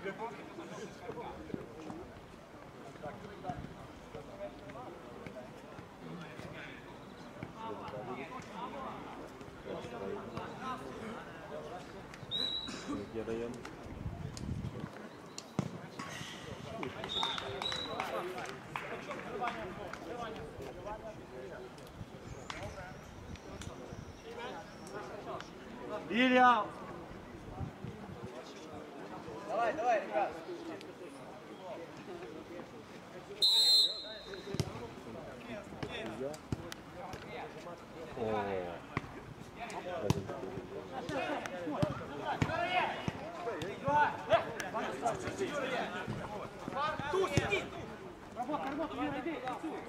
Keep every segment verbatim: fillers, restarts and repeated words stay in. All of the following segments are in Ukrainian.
Район. Илья! Давай, давай, ребят! Тут сиди! Работа, работа, Юра, иди!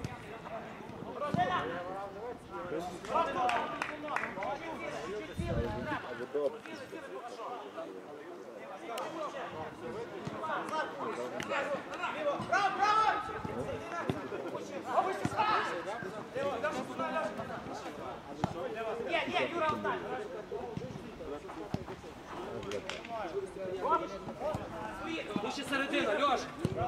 Браво, браво! Нет, нет, Юра, встань! Лучше середина, Леш!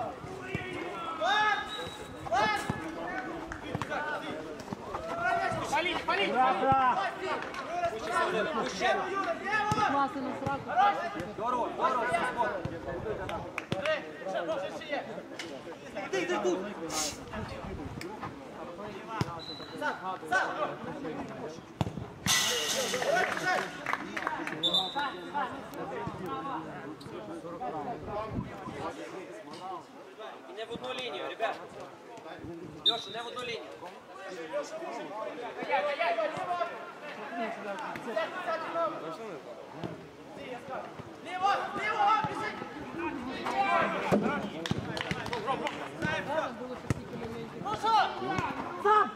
Полить, полить! Лучше середина, лучше! Класно на сраку. Здорово, здорово, Иди, иди тут! Сам, сам! Не в одну линию, ребят. Леша, не в одну линию. Лево, лево, бежи! Ну что? Сам!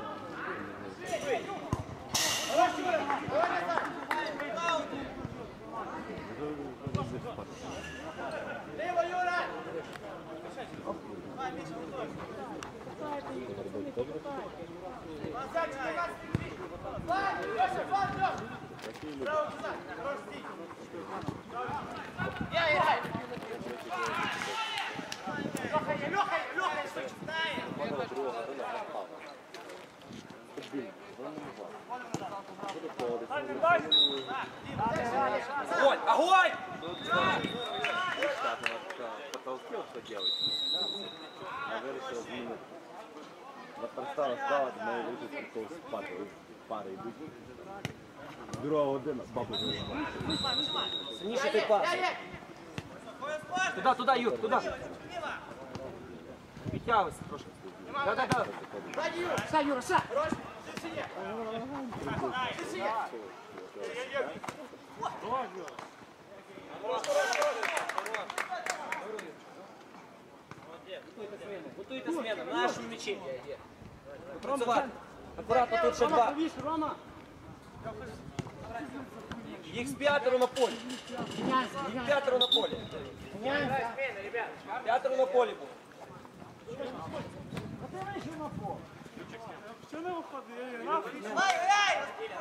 Лево, Юра! Давай, Миша, уходи. Назад, назад, Влад, Леша, Влад, Леша! Право назад, хорош, стик. Я, играй! Леха, Леха, Леха, что читаешь? Огонь, огонь! Потолстел, что делать? А вирішив змінити. Простава стала, до неї вийшов прикол спати, пари йдуть. Друга година, з папою вийшла. Сильніше ти пас. Туда, туда, Юр, туда. Підтягуйся трошки. Да, да, да. Са, Юра, са! Готуйте зміну, на нашому м'ячі. Працювати. Акуратно, тут ще два. Рома! Їх з п'ятеро на полі. Їх п'ятеро на полі. П'ятеро на полі було. Що не виходить? Ай, ай!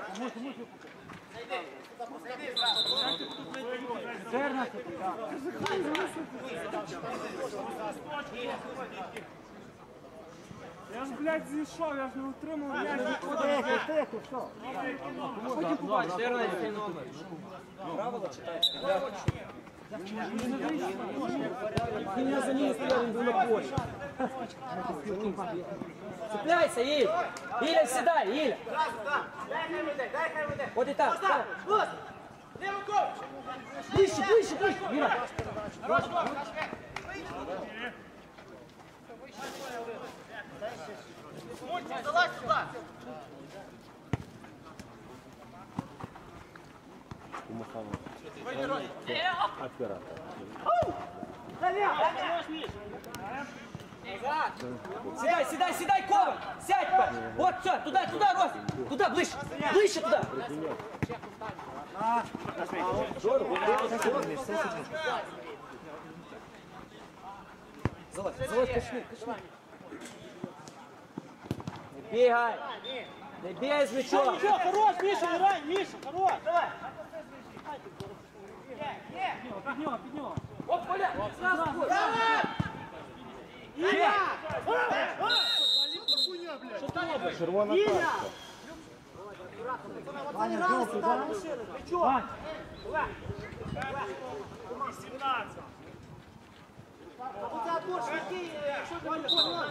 Я ж, блядь, зійшов, я ж не утримав, я ж не Тихо, тихо, що? Потім побачиш, чотирнадцятий номер. Правила читаєш. Він не за ним стояв, він був на полі. Цепляйся, Іль! Іля, сідай, Іля! Дай хай веде, дай хай веде! От і так, так. Лево, коп! Ближче, ближче, ближче, Іра! Мультик, залазь сюда! Оператор. Сідай, сідай, сідай, Коваль! Сядь, паш! От, все, туди, туди, Рось! Туди, ближче! Ближче туди! Залазь, залазь, кашни, кашни! Не бігай! Не бігай з м'ячом! Хорош, Міша, грай, Міша, хорош! Давай! Під нього, під нього. Оп, Коля, зразу. Що ти робиш? Червона картка. Ваня, жовтий, да? Вань, Оце отбор швидкий, якщо ти не понял.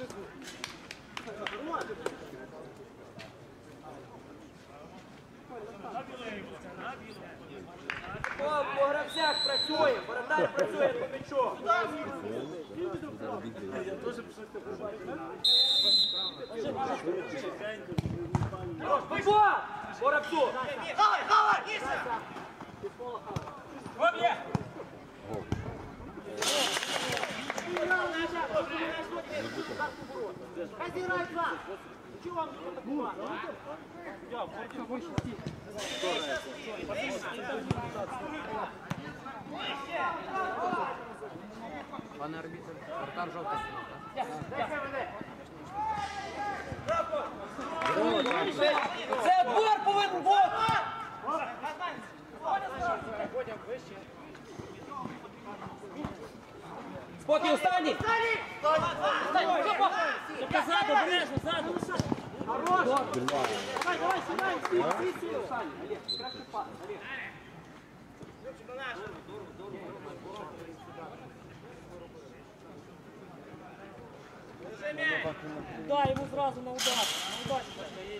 По, по гравцях працює, воротар працює по м'ячу. Вибор! По гравцю! Хавай, хавай! Ніса! Розіграй два. Чого вам не Пане арбітр, вратар жовтий синій, так? Це отбор повинен бути! Спокій, останній! тільки ззаду, обережно, ззаду. Давай, давай, сідай, стій, стій, стій. Дай йому зразу на удар. На удар.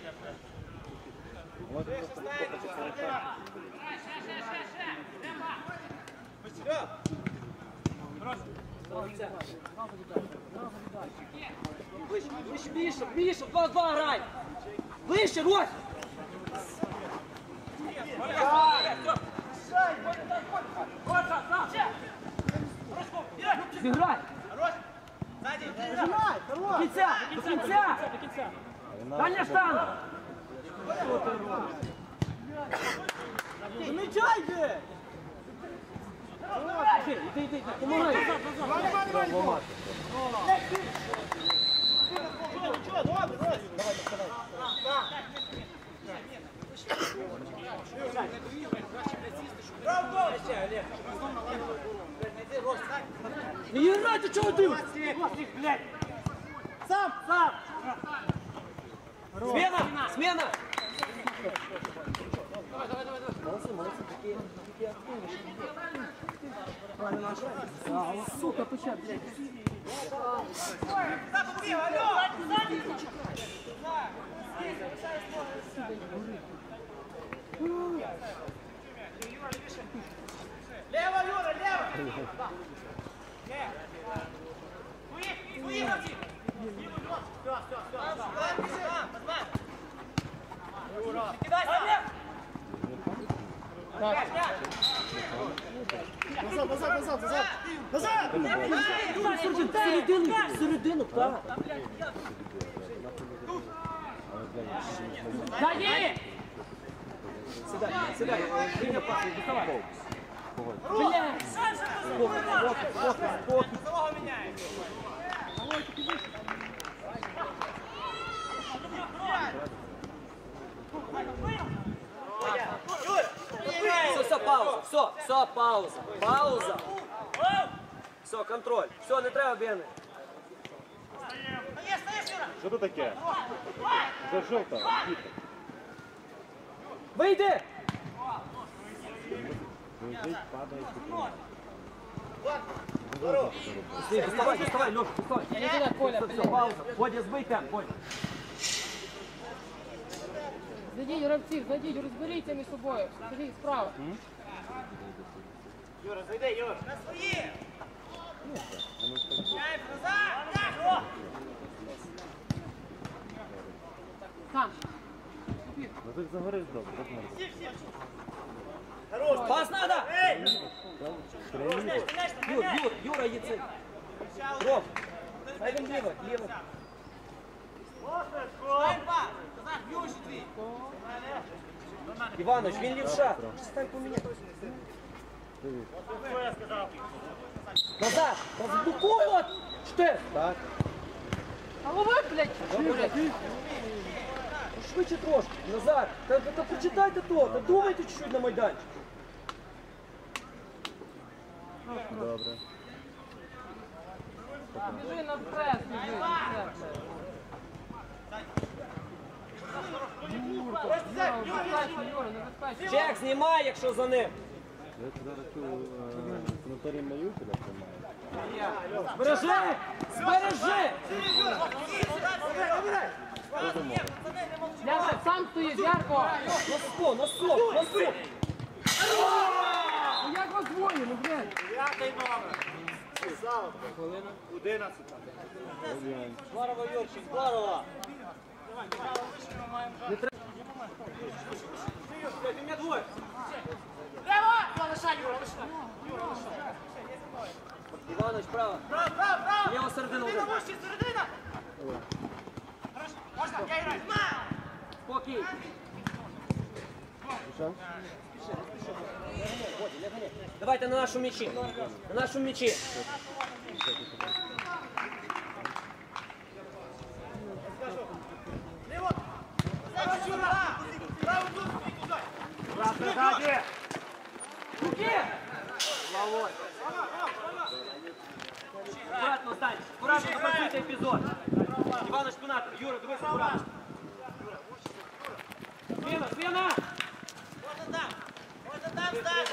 Ближче, ближче, більше, більше, два-два грай! Ближче, Рось! Зіграй! До кінця, до кінця! До кінця. Дальня штанга! Замічай же! Іди, іди, іди, допомагай! Нічого, добре, Рось! Не грайте, чого дивитесь? Сам, сам! Смена! Смена! Сука, печать, блядь. Лево, Юра, лево! Твої гравці! Все, все, все. Юра! Кидай сам! Назад, назад, назад, назад! Назад! Середину, середину, так. Дай! Сідай, сідай. Лінія пасу, доставай. Блядь! Спокій, спокій, спокій. Самого міняє! Все, все, пауза, все, все, пауза, пауза. Все, контроль, все, не треба бігти. Що тут таке? Це жовта, кітка. Вийди! Лежить, падає, купує. Ні, доставай, доставай, Леша, доставай. Я не туди, Коля, Все, пауза. Бодя, збий темп, Бодя. Зайдіть, гравці, зайдіть, розберіться між собою. Сергій, справа. Юра, зайди, Юра! На свої! Мяч назад! Сам. Ну ти загориш добре, так можна. Пас надо! Тренінг. Юр, Юр, Юра, Яцин. Ром, дай він ліво, ліво. Іванович, він лівша. Стань поміняй. Назад! Розблокуй от! Штеф! Так. Головой, блядь! Швидше трошки, назад. Та, та, та почитайте то, та думайте чуть-чуть на майданчик. Добре. Біжи на прес, біжи на прес. Юрко, небезпечно, Юра, небезпечно. Чек знімай, якщо за ним. Я зараз цю санаторій Маріуполя тримаю. Збережи! Збережи! Ярко, сам стоїть, Ярко! На сто, на сто, на сто! Ну як вас двоє, ну блядь? П'ятий номер. Одинадцята. Здорово, Юрчик, здорово! Ти мене двоє! Іванович, право! Право, право, право! Ліва середина Середина, удар. вище, середина! Хорошо, можна, я граю. Спокій! Що? Давайте на нашу м'ячі. На нашу м'ячі. Ліво! Право, Юра! Право тут, і туди! Брат, ззаді! Аккуратно, Стань. Аккуратно, допрацюйте епізод. Іванович, спина. Юра, дивись, аккуратно. Спина, спина! Можна там! Можна там стати!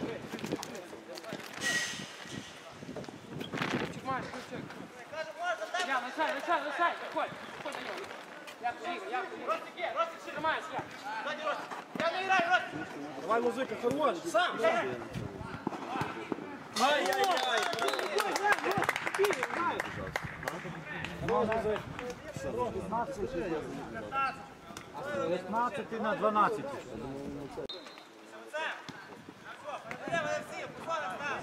Ключик, Маш, ключик. Кажу, можна там! Я, лишай, лишай, лишай, заходь. Заходь на нього. Ярко, Ігор, Ярко, Ігор. Ростик є, Ростик ще! Тримаєш, я. Ззаді Ростик! Я не граю, Ростик! Давай, музика, хорош! Сам! п'ятнадцять на дванадцять. Це! Де ви всі? Походимо там!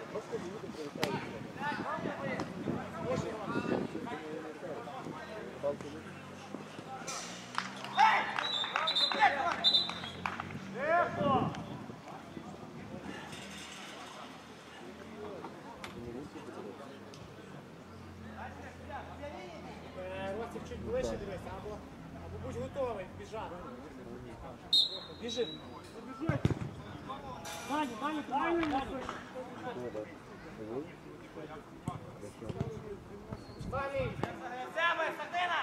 Ростик чуть ближче дивися, або, або будь готовий біжати. Біжи. Біжи. Дані, Дані, Дані, Дані. Дані. Себе, середина!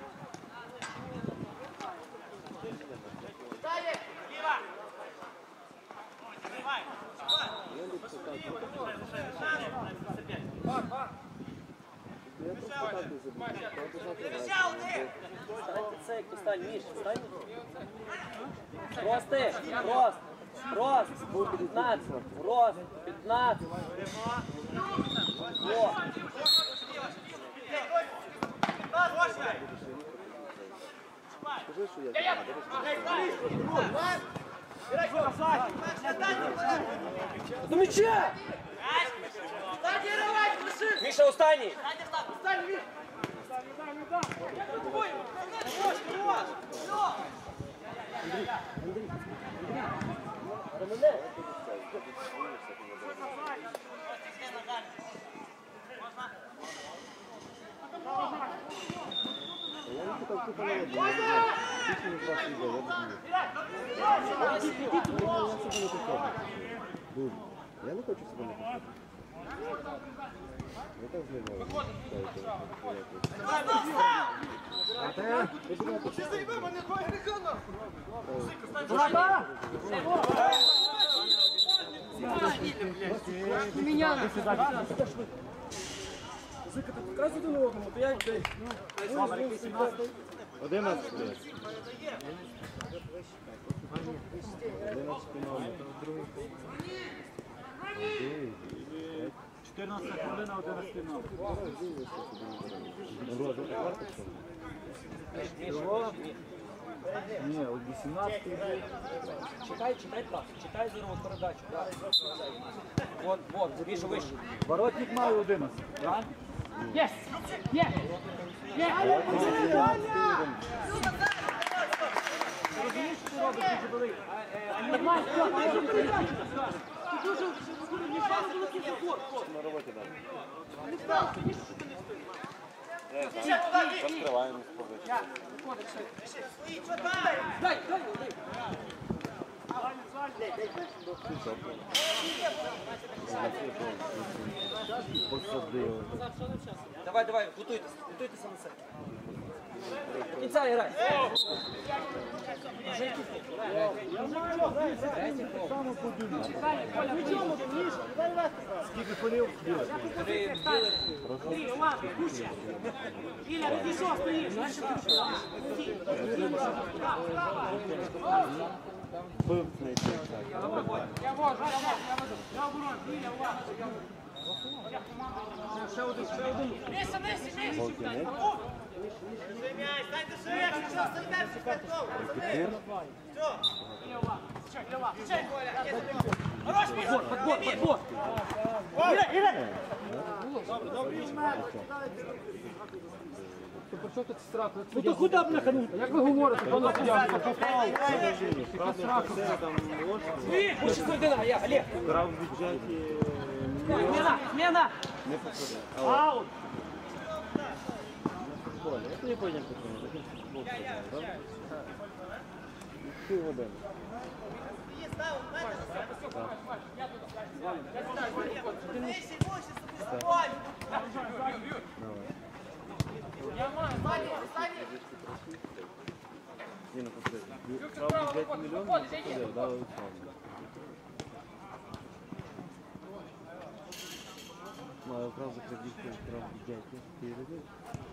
Далі! Ліва! Тримай! Ще один! Станьте це, як ти стань, Міш, стань. Рости, рост, рост, п'ятнадцять, рост, п'ятнадцять. О, Пас, Гоша! Скажи, що я до м'яча! Міша, останній! Я не питав, хто не робить. Тільки не два відео, я розумію. Я не хочу себе не показати. Я так знімаю. Не міняли. Одинадцять. Одинадцять номер. чотирнадцята хвилина, одинадцятий номер. Ні, от вісімнадцятий. Читай, читай так, читай здорову передачу. Да. Вот, вот, вище, вище. Воротник має одинадцять. Так? Єс! Є! Є! Розумієш, що ти робиш дуже великий? Нормально, все, ти вже передачу. Ти дуже мішано було цей заход. На роботі далі. Не став, ти ніщо, що ти не стоїш. Розкриваємо сповідь. Дай, дай, дай. посадили. Давай, давай, готуйтесь, готуйтеся на це. До кінця грай. Скільки полів? Три, Ілля, ладно, куча. Ілля, відійшов, стоїш. Бив знайти. Я вожу, я вожу, я оборон. Ілля, ладно. Ще один, ще один. Місце, місце, місце. подбор, подбор, подбор. Ну то куди б нахану? Як ви говорите, пане суддя? Більше середина, я, Олег. Грав в бюджеті. Зміна, зміна. Не посадив. Аут! Я не поняв, як це. Пів години. Ні, не посадив. Грав в бюджеті мільйон, не посадив, дали відправлення. Маю одразу кредитку в бюджеті. Ти робив?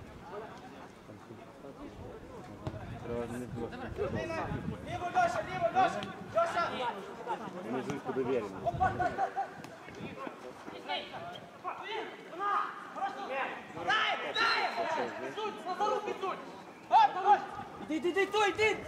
Треба не просто. Ліво, Льоша, ліво, Льоша! Льоша! Вони живуть по довіренню. Дай, дай! Суть, на руки суть! Оп, оп! Іди, іди, іди, той, іди.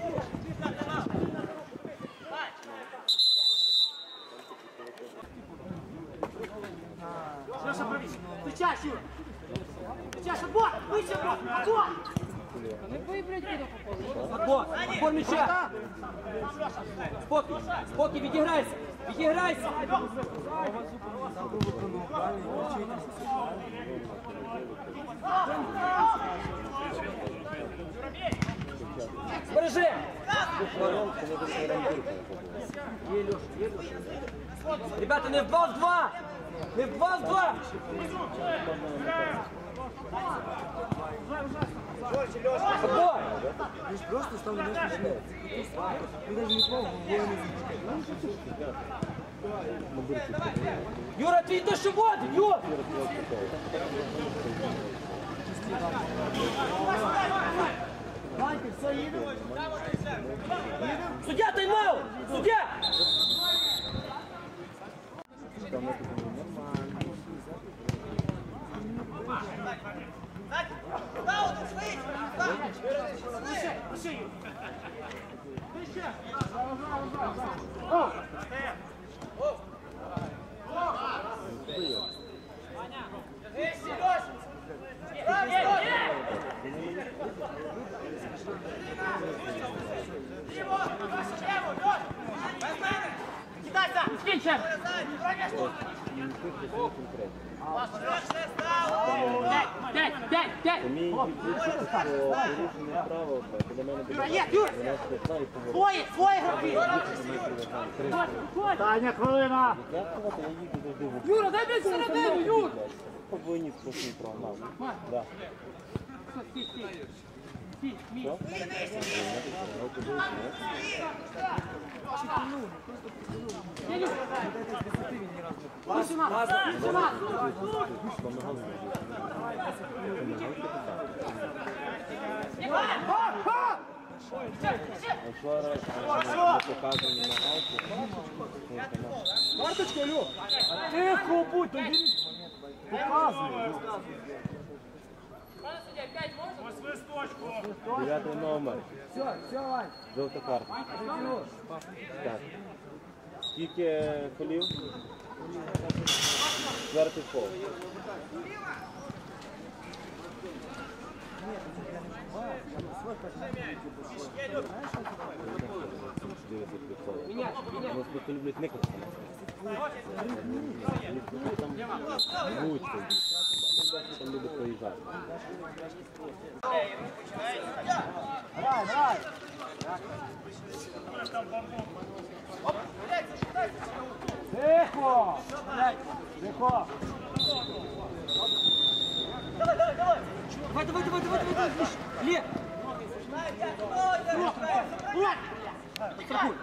Леша, правіше. Включай, Юра. Включай, отбор. Вище, отбор. Отбор. Не бий, блядь, куди попали. Подбор, подбор м'яча. Спокій, спокій, відіграйся, відіграйся. Збережи. Ребята, не в два в два. Не в два в два. Подбор. Просто став не смішне. Він навіть не пробував, Юра, твій дощовод, Юр. Суддя, тайм-аут! Суддя! П'ять, п'ять, п'ять. Мій відчуття, що порушення правил, коли мене буде Є, Юра. виносити і поговорити. Твої, твої гравці. Таня, хвилина! Дякувати, я їду завжди в Юра, дай блядь середину, Юр. Подвойні сплошні прогнав. Да. Вчора не показані на галку. Карточку, Льох! Тихо будь, тоді показуй. Дев'ятий номер. Все, все, Вань. Жовта карта. Так. Скільки фолів? Четвертий фол. Вони просто люблять никати. Там гучно. Там люди проїжджають. Грай, грай! Тихо! Тихо! Давай, давай, давай! Давай, давай, давай, давай, давай, давай! Лев! Страхуй!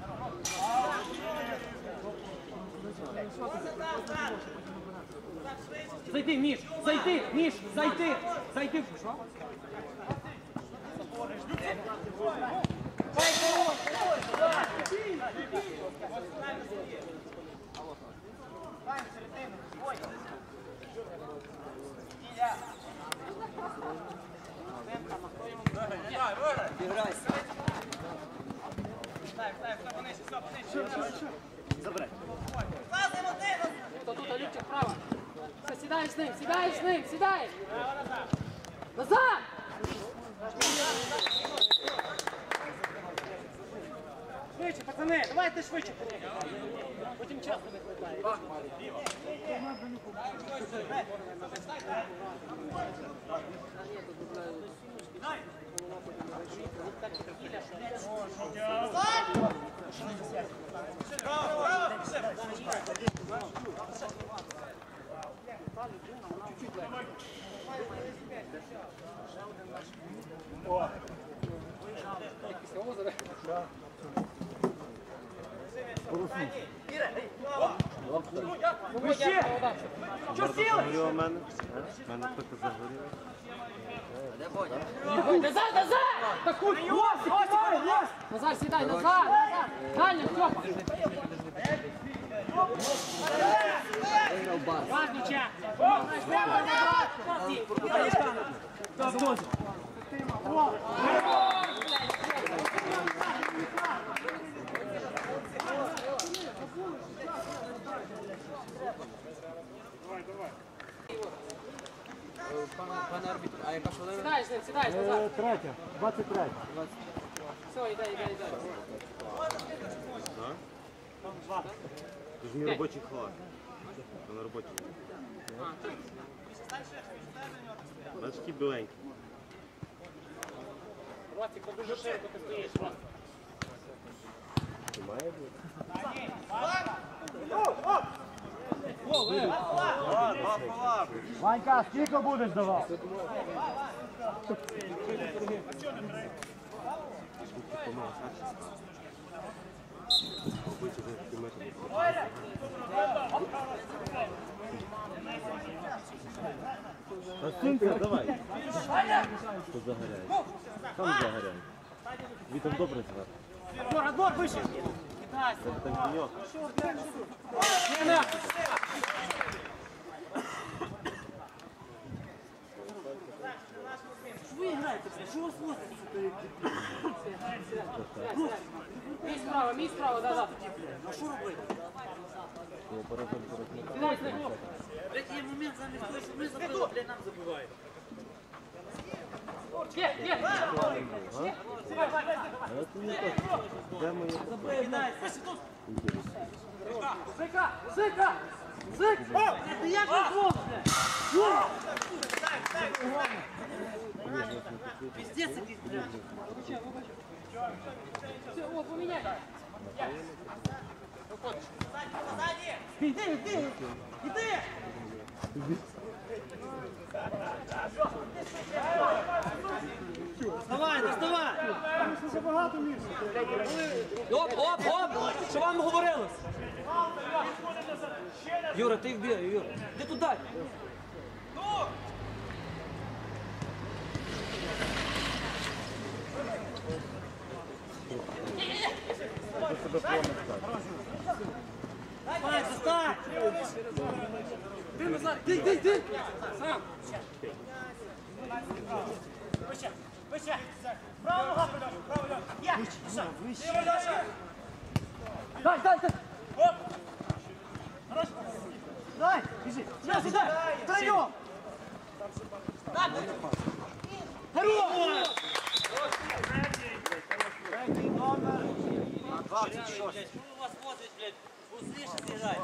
Зайди, Міш! Зайди, Міш! Зайди! Зайди! Що? Зіграйся. Забирай. Хто тут, Любчик, право. Все, сідаєш з ним, сідаєш з ним, сідаєш. Назад! Швидше, пацани, давайте швидше. Потім час не хватає. Що сіли? Загоріло в мене. В мене трохи загоріло. Назад, назад! Таку, ось, ось! Назад, сідай, назад, назад! Дальня, Степа! Важнича! Пане арбітр, а яка хвилина? Сідаєш з ним, сідаєш, назад! Третя, двадцять три. Все, йде, йде, йде. Це ж мій робочий халат. Це на роботі. Бачиш, такий біленький. Ростик, то дуже широко ти стоїш. Має бути. Ванька, скільки будеш давав? Робити вже такий метод. Та сумка, давай. Хто загоряє? Сам загоряє. Вітер добре згар. Отбор, отбор, вище! Це там пеньок. Мій справа, мій справа, да, да. Його порозум порозмітав. Сідай з ним. Є момент замість того, що ми забили, блядь, нам забувають. Є, є! Але це не так. Де моє? Сика, сика! Сик! Ти як не двох, блядь? Піздець якийсь, блядь. Все, о, поміняй! Іди, іди, іди! Доставай, доставай! Оп, оп, оп! Що вам говорилось? Юра, ти вбігай, Юра. Де туди? Давай, достань! Ти назад, ти, ти, ти! Сам! Вище, вище! Право нога придаш, право нога! Я! Вище, вище! Дай, дай, дай! Оп! Хорош! Дай, біжи! Сюди, сюди! Втроєм! Хорош! Третій номер двадцять шість. Що у вас возить, блядь? Услышь, зіграй.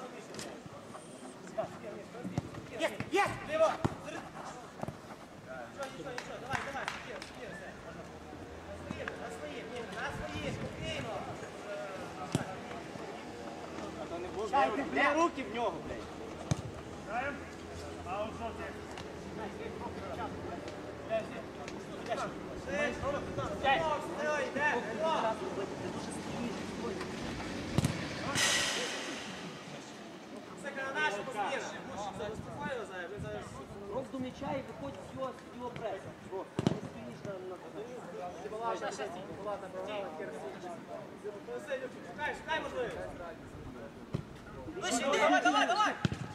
Є, є! Ліво! Нічого, нічого, нічого, давай, давай, спокійно, спокійно, все. На свої, на свої, спокійно. Дайте, бля, руки в нього, блядь. Виступай його, Зая, ви зараз крок до м'яча і виходь з його, з його преси. Ти стоїш на... Шукай, шукай можливість. Вище, йди, давай, давай, давай!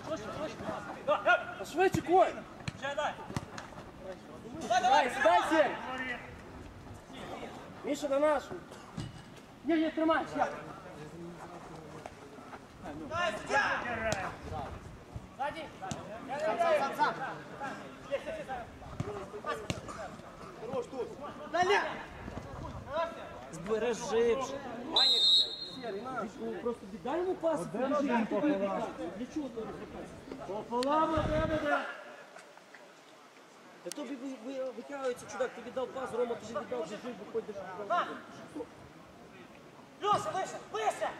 Швидше, Коль! Ще дай. Давай, давай, Сідай, Сєр! Міша, на нашу! Ні, ні, тримай, я. Дай, суддя! Сзади. Сам, сам, сам. Далі. Збережи вже. Просто віддай йому пас. Для чого ти розрікаєш? Пополам у тебе, де? Та тобі ви- ви- витягується чудак, ти віддав пас, Рома тобі віддав, біжи, виходиш. Льоша, вище, вище!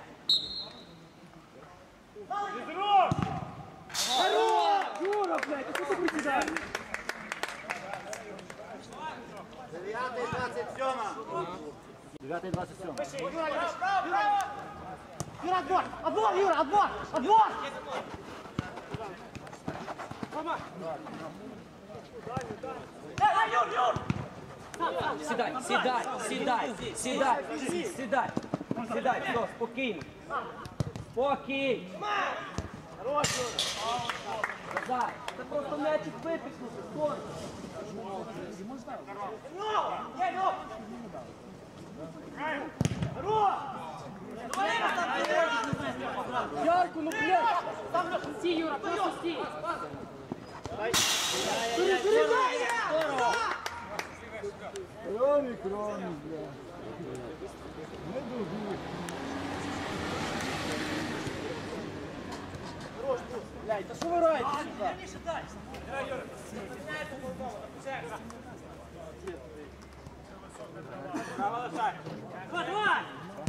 Юра, блядь, а що ти присідаєш? дев'ятий, двадцять сьома. дев'ятий двадцять сьомий. Право, право, право! Юра, отбор. Отбор, Юра, отбор. Отбор. Дай, Юр, Юр! Сідай, сідай, сідай, сідай, сідай, сідай, все, спокійно. Спокій. Назар, це просто м'ячик випікнути, стой. Ну, є, ну! Здорово! Ярку, ну, блядь! Стій, Юра, просто стій. Ромік, Ромік, блядь. Не дуги. Блядь, та що ви раєте сюди? Два, два!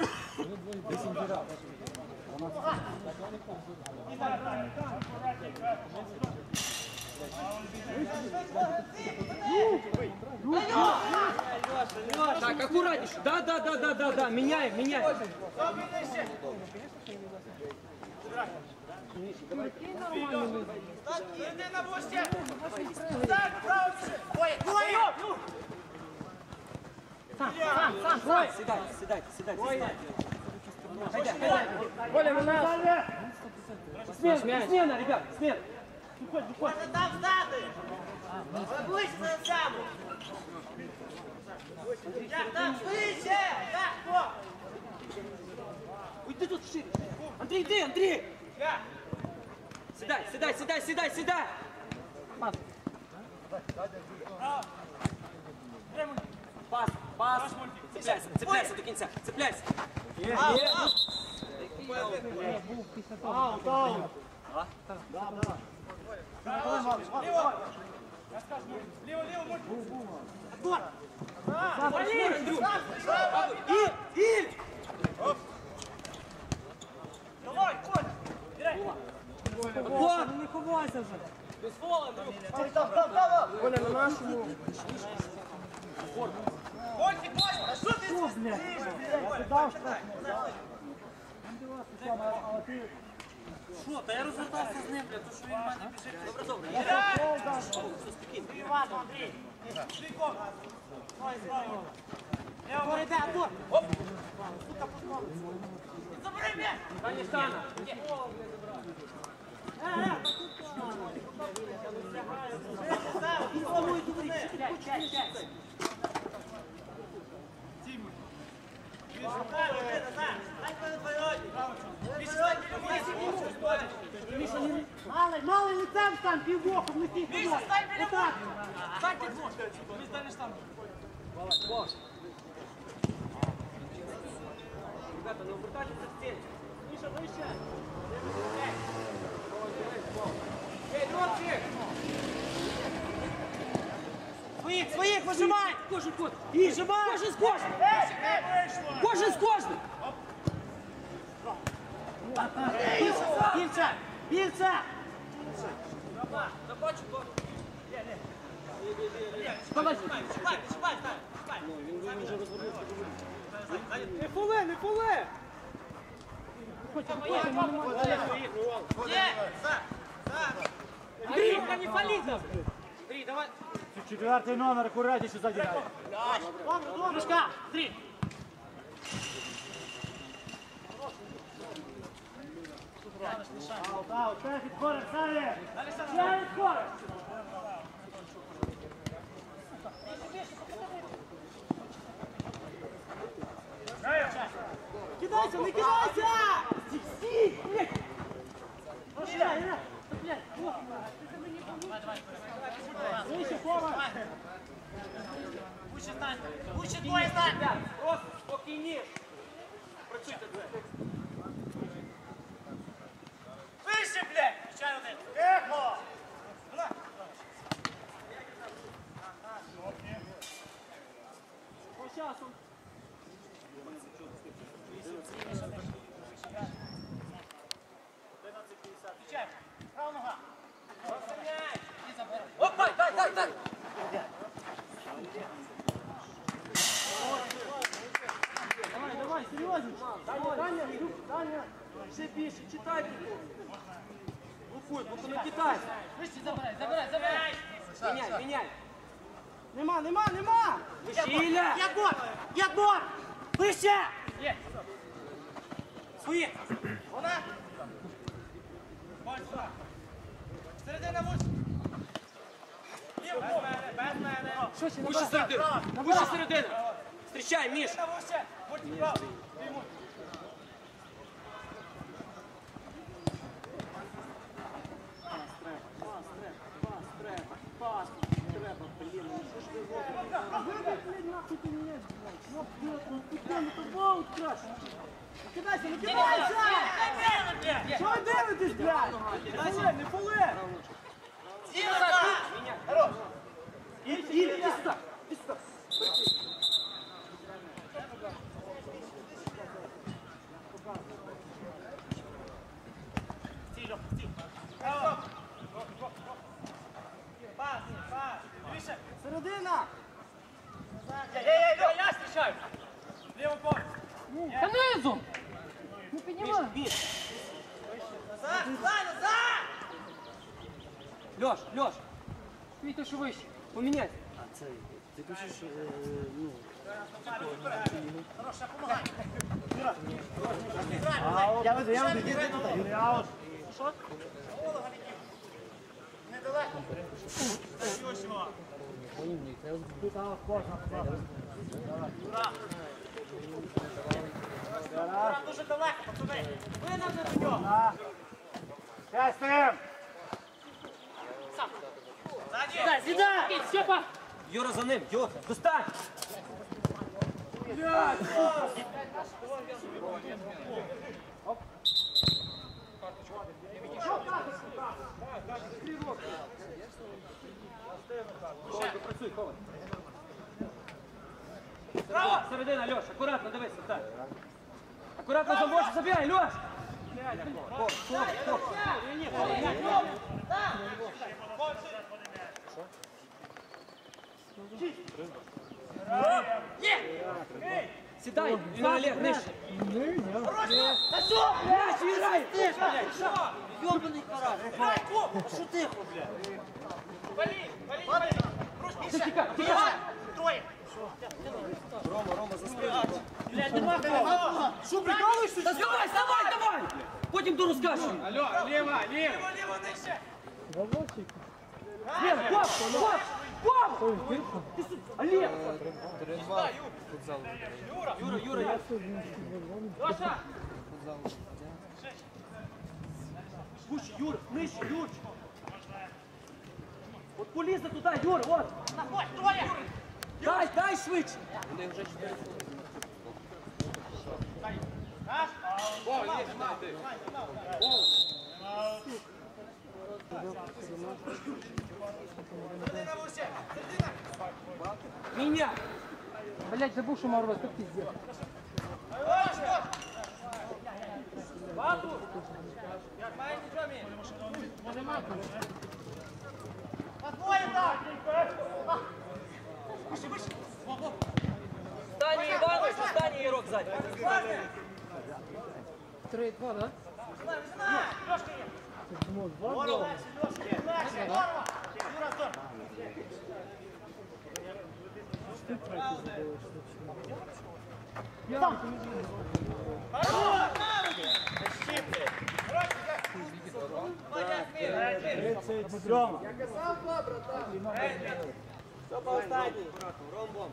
Так, аккуратнейше. Да, да, да, да, да, да. Меняем, меняем. Так, іди на бусті! Так, право, двоє, двоє! Сам, сам, сам, сам. Сідай, сідай, сідай, сідай. Коля, на нас! Смена, смена, ребят, смена. Можна там стати! Ближче на саму! Так, так, ближче! Так, о! Уйди тут шире. Андрей, иди, Андрей. Я! Сідай, сідай, сідай, сідай, сідай. Пас, пас. Цепляйся, цепляйся до кінця, цепляйся. Аут, аут! Ліво, ліво, можна! Вали, Андрюх. Іль, Іль. Давай, Коль! Вот. Не ховайся вже. Без фола, Андрюх. Коля, на нашому! Кольчик, Коль! А що ти? Дав штраф. Що, та я розвертався з ним, то що він в мене біжить. Добре, добре. Иван, Андрей. Шліком! Отбор, ребят, отбор. Забери м'яч! Таня, Таня. Пять, пять, пять. Малый, малый лицем стань, пивбоком, лети туда. Миша, стань біля Вот так. Стань під муж! Ми станеш там. Ребята, не обертайтеся в стіну. Миша, вище! Ей, Ромчик! Своих, своих, выжимай! Кожен, кожен. Выжимай! Кожен з кожним. Кожен з кожним. Пильца! Пильца! Захочу, кожен. Шибай, шибай, шибай, шибай! Не фуле, не фуле! Є! За! За! Только не фали там. Три, давай. Четвертий номер, акуратніше задирає. Дружка, три. Аут, аут, ще підкориш, Саві! Ще підкориш! Кидайся, не кидайся! Стій, блядь! Вище, Кома! Вище стань! Вище двоє стань! Просто спокійніше. Працюйте двоє. Вище, блядь! Включай один! Тихо! По часу. Включай! Права нога! Опа, дай, дай, дай. Давай, давай, серйозно! Даня, Даня, Даня! Ще більше, читай. Рукуй, бо не кидай. Вище забирай, забирай, забирай! Міняй, міняй. Нема, нема, нема! Шіля! Як бор! Як бор! Вище! Свої. Вона! Середина вуч! Без мене, без мене! Вище середина. Вище середина. Встрічай, Міш. На вуще! Будь вправо! Кидайся, не кидайся! Що ви дивитесь, блядь? Не фоли, не фоли! Іди, іди, іди сюди. Іди сюди. Пас, пас! Вище! Середина! Ей-ей-ей, я встречаю! Левый бок! Та низом! Не піднімай! Міш. Назад, назад, назад! Льош, Льош, Вітя, що вище. поміняйся. Хороша, помогай! Я веду, я веду, іди туди, Юрій, аут. Недалеко! Ось Тут аут, кожна, кожна. Ура, дуже далеко, пацани! Ви нам не до нього! На. П'ять з тим! Ззаді! Сідай! Степа! Юра за ним, Юра, достань. Працюй, ховай. Право! Середина, Льош, акуратно дивись, так. Акуратно забочу, забігай, Льош! Хоп, хоп, хоп. Сідай, Олег, нижче. Та що? М'яч, грай! Йобаний карась! Що тихо, блядь? Вали, вали, вали! Ручки ще! Тікай! Троє! Рома, Рома, за спину. Блядь, нема кого! Що, прикалуєшся? Та давай, давай, давай! Потім до розкажу. Алло, ліво, ліво! Ліво, нижче! Лево, коп, коп, коп! Олег! Юра, Юра, я... Лоша! Слушай, Юра, нижче, Юрчик. От полізли туди, Юра, от. Находь, троє! Дай, дай швидше. Наш? Середина вуще! Середина! Міня. Блять, забув, що мороз, так піздець. Лош, лош! Бату! Як має нічого мій? На двоє так! Вище, вище! Стані Іванович, останній ігрок ззаді. Три-два, да? Знаю, знаю! Льошка є! Здорово! Льошка є! Легше, здорово! ти третій забив. тридцять сьома. Стопа останній. Ромбом.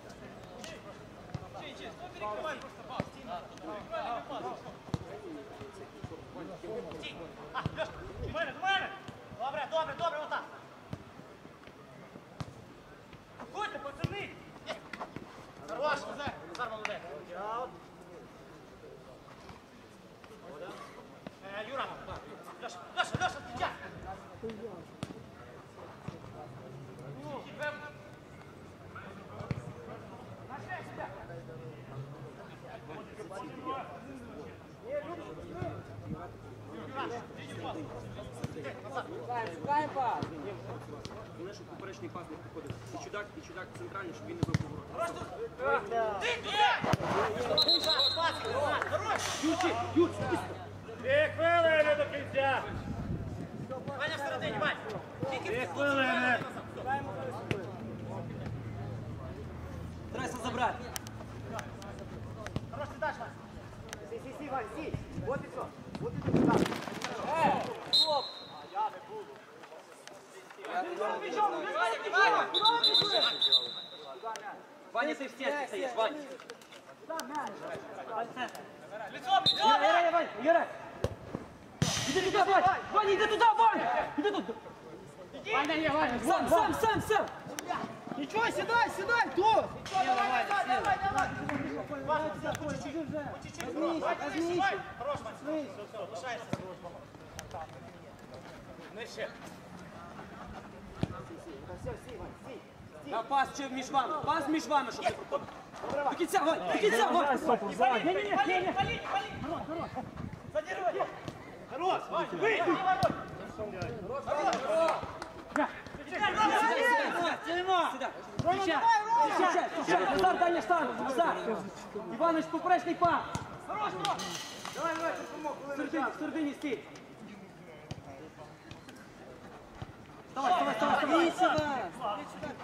До мене, до мене! Добре, добре, добре, отак. Ходьте, пацани! Хорош, Назар, Назар молодець. Е, Юра, Леша, Леша, Леша, тя! Шукаємо пас. Головне, щоб поперечний пас не приходив. І чудак, і чудак центральний, щоб він не бив поворот. Ти туди! Хорош! Ючи, Юч, Дві хвилини до кінця! Ваня всередині, Вань! Дві хвилини! Треба забрати. Хорош, ти даш, Вань! Сі, сі, сі, Вань, сі. Вот і все. Вот і все. Е, хлоп. Ваня, ти в стінці стоїш, Вань. Лицо, лицо! Юра, Юра, Вань, Юра. Іди туди, Вань. Ваня, іди туди, Вань. Іди туди. Ваня, є, Ваня. Сам, сам, сам, сам. Нічого, сідай, сідай, тут! Давай, давай, давай, давай! Ваня, по чуть-чуть, по чуть-чуть. Ваня, нижче, Вань! Хорош, Вань! Все, все, лишайся. Нижче. На пас чи між вами. Пас між вами, щоб не проходив. До кінця, Вань, до кінця, Вань. Валить, валить, валить, валить! Задержи! Хорош, Вань, выйди! Назар, дальня штангу, Назар. Іванович, поперечний пас. Хорош, хорош! Давай, давай, допомог, В середині, в середині стій. Давай, давай, давай, давай.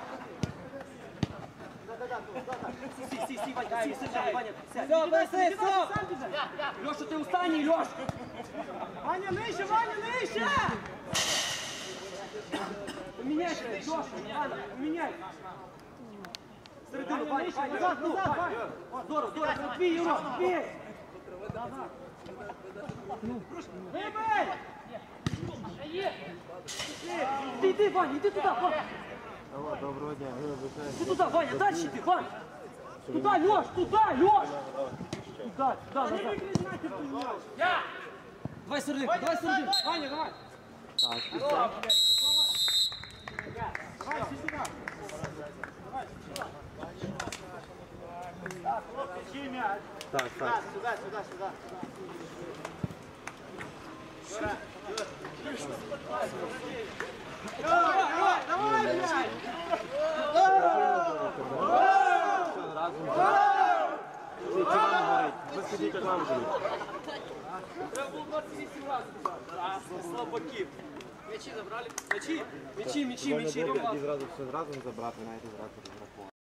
Сі, сі, сі, Ваня, сі, сі, Ваня, сядь. Все, беси, стоп! Льоша, ти останній, Льош! Ваня, нижче, Ваня, нижче! Поміняйся, Льоша, Івана, поміняй. Середину, Ваня, Ваня, назад, ну, назад, Ваня. Здорово, здорово, Матвій, Юро, бій! Вибий! Іди, іди, Ваня, іди туди, Ваня. Доброго дня, Іди туди, Ваня, далі йди, Ваня. Туди, Льош, туди, Льош. Туди, туди, назад. Давай серединку, давай серединку. Ваня, давай! Так, так. Сюда, сюда, сюда. Ви скажіть, як вам горить. Треба було двадцять вісім разів. Слабаків. М'ячі забрали. М'ячі, м'ячі, м'ячі, м'ячі, І Роман. зразу все зразу не забрати, навіть зразу розраховувати.